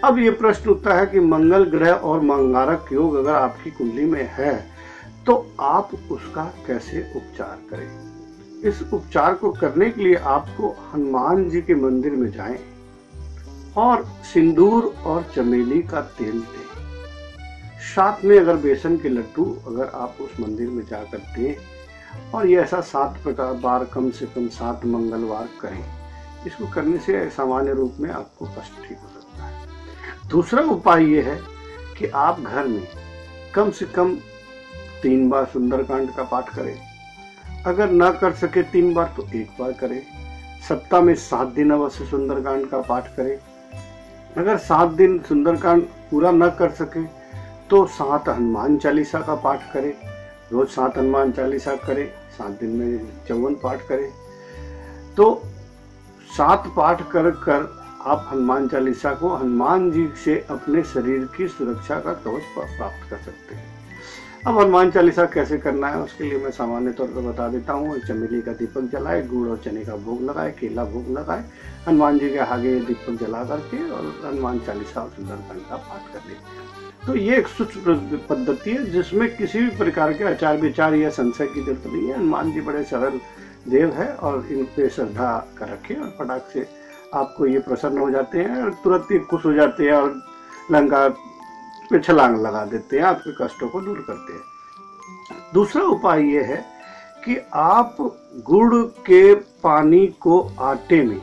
अब ये प्रश्न उठता है कि मंगल ग्रह और अंगारक योग अगर आपकी कुंडली में है तो आप उसका कैसे उपचार करें। इस उपचार को करने के लिए आपको हनुमान जी के मंदिर में जाएं और सिंदूर और चमेली का तेल दें। साथ में अगर बेसन के लड्डू अगर आप उस मंदिर में जाकर दें और ये ऐसा 7 बार कम से कम 7 मंगलवार करें। इसको करने से सामान्य रूप में आपको कष्ट ठीक हो सकता है। दूसरा उपाय ये है कि आप घर में कम से कम 3 बार सुंदरकांड का पाठ करें। अगर ना कर सके 3 बार तो 1 बार करें। सप्ताह में 7 दिन अवश्य सुंदरकांड का पाठ करें। अगर 7 दिन सुंदरकांड पूरा न कर सके तो 7 हनुमान चालीसा का पाठ करें। रोज 7 हनुमान चालीसा करें। 7 दिन में 54 पाठ करें। तो 7 पाठ कर कर आप हनुमान चालीसा को हनुमान जी से अपने शरीर की सुरक्षा का कवच प्राप्त कर सकते हैं। अब हनुमान चालीसा कैसे करना है उसके लिए मैं सामान्य तौर पर बता देता हूँ। चमेली का दीपक जलाए, गुड़ और चने का भोग लगाए, केला भोग लगाए, हनुमान जी के आगे दीपक जला करके और हनुमान चालीसा और सुंदरकांड का पाठ कर लेते हैं। तो ये एक सूक्ष्म पद्धति है जिसमें किसी भी प्रकार के आचार विचार या संशय की जरूरत नहीं है। हनुमान जी बड़े सरल देव है और इन पे श्रद्धा कर रखे और फटाक से आपको ये प्रसन्न हो जाते हैं और तुरंत ही खुश हो जाते हैं और लंका पे छलांग लगा देते हैं, आपके कष्टों को दूर करते हैं। दूसरा उपाय ये है कि आप गुड़ के पानी को आटे में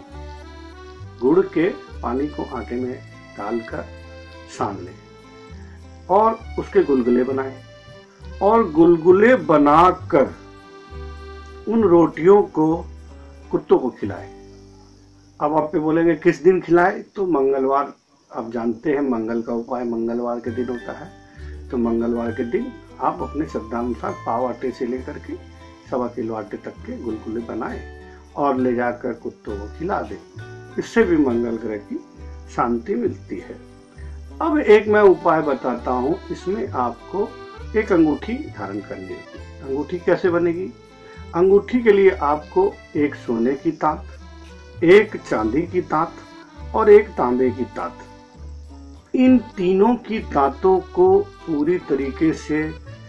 डालकर सान लें और उसके गुलगुले बनाएं और गुलगुले बनाकर उन रोटियों को कुत्तों को खिलाएं। अब आप पे बोलेंगे किस दिन खिलाएं, तो मंगलवार, आप जानते हैं मंगल का उपाय मंगलवार के दिन होता है। तो मंगलवार के दिन आप अपने श्रद्धानुसार पाव आटे से लेकर के 1.25 किलो आटे तक के गुलगुले बनाएं और ले जाकर कुत्तों को खिला दें। इससे भी मंगल ग्रह की शांति मिलती है। अब एक मैं उपाय बताता हूँ, इसमें आपको एक अंगूठी धारण करनी होगी। अंगूठी कैसे बनेगी? अंगूठी के लिए आपको एक सोने की तांत, एक चांदी की तांत और एक तांबे की तांत, इन तीनों की तांतों को पूरी तरीके से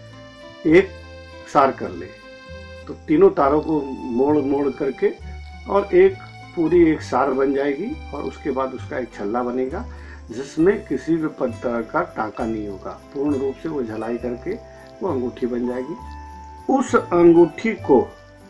एक सार कर ले। तो तीनों तारों को मोड़ मोड़ करके और एक सार बन जाएगी और उसके बाद उसका एक छल्ला बनेगा जिसमें किसी भी तरह का टांका नहीं होगा। पूर्ण रूप से वो झलाई करके वो अंगूठी बन जाएगी। उस अंगूठी को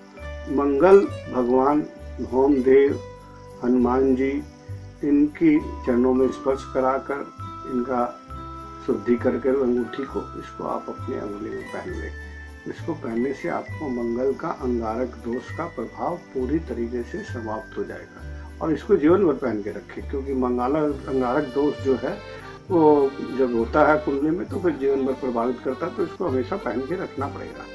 मंगल भगवान, होमदेव, हनुमान जी, इनकी चरणों में स्पर्श कराकर इनका शुद्धि करके अंगूठी को इसको आप अपने अंगुली में पहन लें। इसको पहनने से आपको मंगल का अंगारक दोष का प्रभाव पूरी तरीके से समाप्त हो जाएगा और इसको जीवन भर पहन के रखें, क्योंकि अंगारक दोष जो है वो जब होता है कुंडली में तो फिर जीवन भर प्रभावित करता है। तो इसको हमेशा पहन के रखना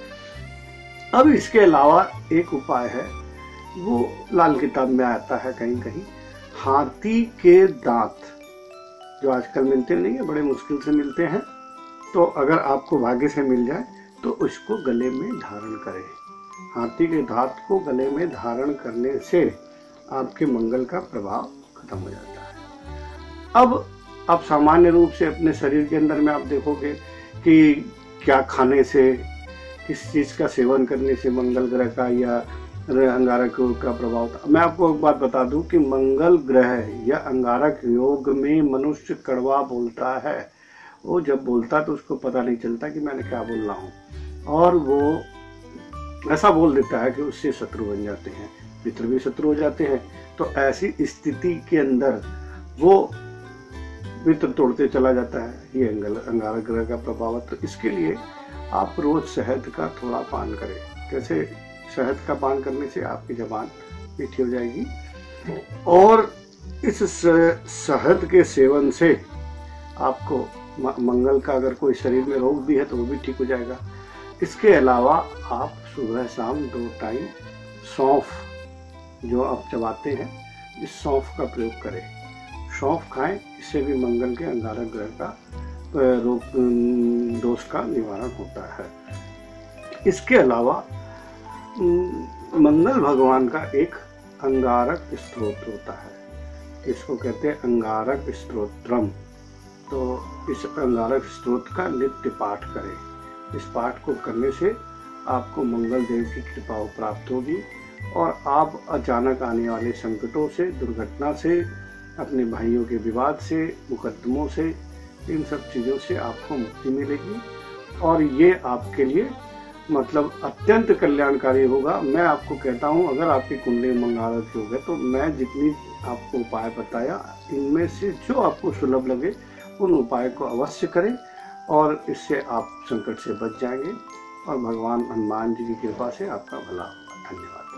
पड़ेगा। अब इसके अलावा एक उपाय है, वो लाल किताब में आता है कहीं कहीं, हाथी के दांत जो आजकल मिलते नहीं है, बड़े मुश्किल से मिलते हैं। तो अगर आपको भाग्य से मिल जाए तो उसको गले में धारण करें। हाथी के दांत को गले में धारण करने से आपके मंगल का प्रभाव खत्म हो जाता है। अब आप सामान्य रूप से अपने शरीर के अंदर में आप देखोगे कि क्या खाने से, किस चीज़ का सेवन करने से मंगल ग्रह का या अंगारक योग का प्रभाव था। मैं आपको एक बात बता दूं कि मंगल ग्रह या अंगारक योग में मनुष्य कड़वा बोलता है। वो जब बोलता है तो उसको पता नहीं चलता कि मैंने क्या बोल रहा हूँ और वो ऐसा बोल देता है कि उससे शत्रु बन जाते हैं, मित्र भी शत्रु हो जाते हैं। तो ऐसी स्थिति के अंदर वो मित्र तोड़ते चला जाता है। ये अंगारक ग्रह का प्रभाव है। तो इसके लिए आप रोज शहद का थोड़ा पान करें। कैसे? शहद का पान करने से आपकी जबान मीठी हो जाएगी और इस शहद के सेवन से आपको मंगल का अगर कोई शरीर में रोग भी है तो वो भी ठीक हो जाएगा। इसके अलावा आप सुबह शाम 2 टाइम सौंफ जो आप चबाते हैं, इस सौंफ का प्रयोग करें। सौंफ खाएं, इससे भी मंगल के अंगारक ग्रह का रोग दोष का निवारण होता है। इसके अलावा मंगल भगवान का एक अंगारक स्तोत्र होता है, इसको कहते हैं अंगारक स्तोत्रम। तो इस अंगारक स्तोत्र का नित्य पाठ करें। इस पाठ को करने से आपको मंगल देव की कृपा प्राप्त होगी और आप अचानक आने वाले संकटों से, दुर्घटना से, अपने भाइयों के विवाद से, मुकदमों से, इन सब चीज़ों से आपको मुक्ति मिलेगी और ये आपके लिए मतलब अत्यंत कल्याणकारी होगा। मैं आपको कहता हूँ, अगर आपकी कुंडली में मंगलारक योग है तो मैं जितनी आपको उपाय बताया, इनमें से जो आपको सुलभ लगे उन उपाय को अवश्य करें और इससे आप संकट से बच जाएंगे और भगवान हनुमान जी की कृपा से आपका भला होगा। धन्यवाद।